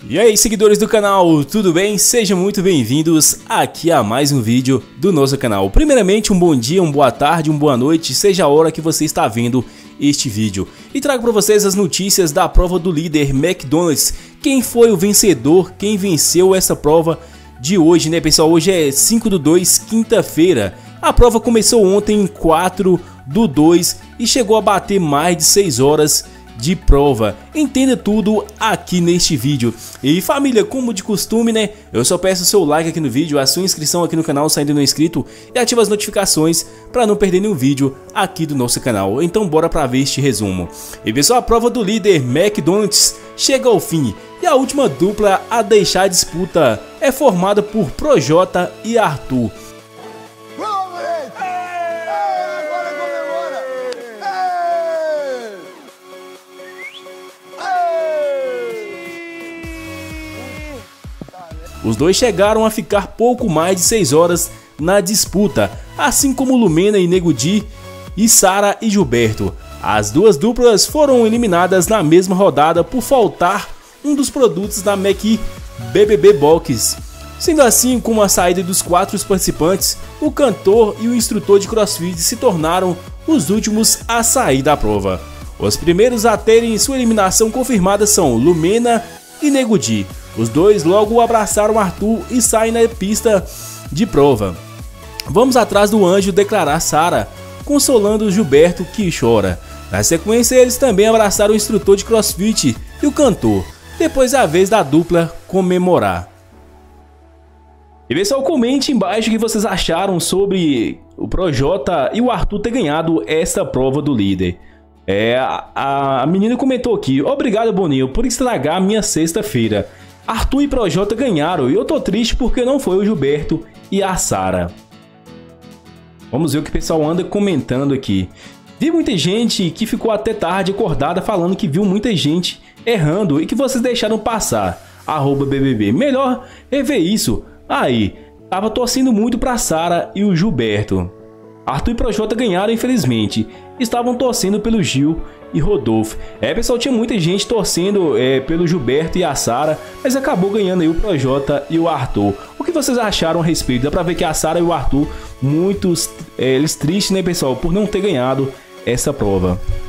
E aí, seguidores do canal, tudo bem? Sejam muito bem-vindos aqui a mais um vídeo do nosso canal. Primeiramente, um bom dia, uma boa tarde, uma boa noite, seja a hora que você está vendo este vídeo. E trago para vocês as notícias da prova do líder McDonald's. Quem foi o vencedor, quem venceu essa prova de hoje, né, pessoal? Hoje é 5/2, quinta-feira. A prova começou ontem em 4/2 e chegou a bater mais de 6 horas de prova. Entenda tudo aqui neste vídeo. E família, como de costume, né, eu só peço o seu like aqui no vídeo, a sua inscrição aqui no canal se ainda não é inscrito, e ativa as notificações para não perder nenhum vídeo aqui do nosso canal. Então bora para ver este resumo. E pessoal, a prova do líder McDonald's chega ao fim e a última dupla a deixar a disputa é formada por Projota e Arthur. Os dois chegaram a ficar pouco mais de 6 horas na disputa, assim como Lumena e Nego Di, e Sara e Gilberto. As duas duplas foram eliminadas na mesma rodada por faltar um dos produtos da McBBB Box. Sendo assim, com a saída dos 4 participantes, o cantor e o instrutor de CrossFit se tornaram os últimos a sair da prova. Os primeiros a terem sua eliminação confirmada são Lumena e Nego Di. Os dois logo abraçaram Arthur e saem na pista de prova. Vamos atrás do anjo declarar Sara, consolando Gilberto que chora. Na sequência, eles também abraçaram o instrutor de CrossFit e o cantor. Depois é a vez da dupla comemorar. E pessoal, comente embaixo o que vocês acharam sobre o Projota e o Arthur ter ganhado essa prova do líder. A menina comentou aqui: obrigado, Boninho, por estragar a minha sexta-feira. Arthur e Projota ganharam e eu tô triste porque não foi o Gilberto e a Sara. Vamos ver o que o pessoal anda comentando aqui. Vi muita gente que ficou até tarde acordada falando que viu muita gente errando e que vocês deixaram passar. @BBB. Melhor rever isso. Aí, tava torcendo muito pra Sara e o Gilberto. Arthur e Projota ganharam, infelizmente. Estavam torcendo pelo Gil e Rodolfo. Pessoal, tinha muita gente torcendo pelo Gilberto e a Sara, mas acabou ganhando aí o Projota e o Arthur. O que vocês acharam a respeito? Dá pra ver que a Sara e o Arthur, eles tristes, né, pessoal, por não ter ganhado essa prova.